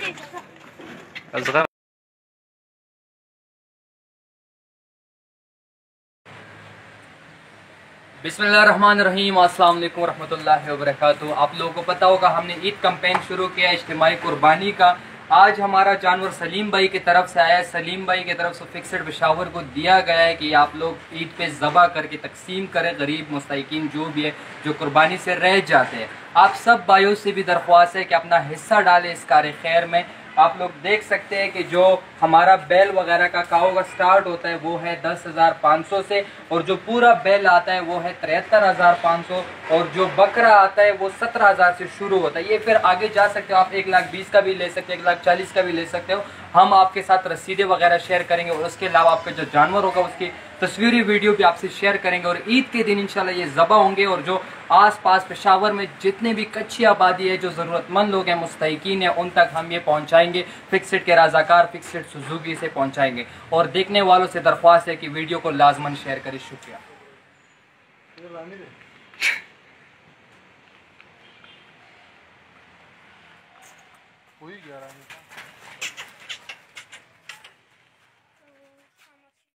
असगर बिस्मिल्लाहिर्रहमानिर्रहीम, अस्सलाम वालेकुम रहमतुल्लाहि व बरकातुहू। आप लोगों को पता होगा हमने ईद कैंपेन शुरू किया इज्तिमाई कुर्बानी का। आज हमारा जानवर सलीम भाई की तरफ से आया है। सलीम भाई की तरफ से फिक्सड पेशावर को दिया गया है कि आप लोग ईद पे ज़बह करके तकसीम करें गरीब मुस्तहिकीन जो भी है जो कुर्बानी से रह जाते हैं। आप सब भाइयों से भी दरख्वास्त है कि अपना हिस्सा डालें इस कार्य खैर में। आप लोग देख सकते हैं कि जो हमारा बैल वगैरह का काऊ का स्टार्ट होता है वो है 10,500 से, और जो पूरा बैल आता है वो है 73,500, और जो बकरा आता है वो 17,000 से शुरू होता है। ये फिर आगे जा सकते हो आप, 1,20,000 का भी ले सकते हो, 1,40,000 का भी ले सकते हो। हम आपके साथ रसीदें वगैरह शेयर करेंगे और उसके अलावा आपका जो जानवर होगा उसकी तस्वीरी वीडियो भी आपसे शेयर करेंगे। और ईद के दिन इंशाल्लाह ये ज़बह होंगे, और जो आस पास पेशावर में जितने भी कच्ची आबादी है जो ज़रूरतमंद लोग हैं मुस्तहिकीन हैं उन तक हम ये पहुँचाएंगे। फिक्सड के रज़ाकार फिक्सड सुजुकी से पहुँचाएंगे। और देखने वालों से दरख्वास्त है कि वीडियो को लाजमन शेयर करें। शुक्रिया। कोई 11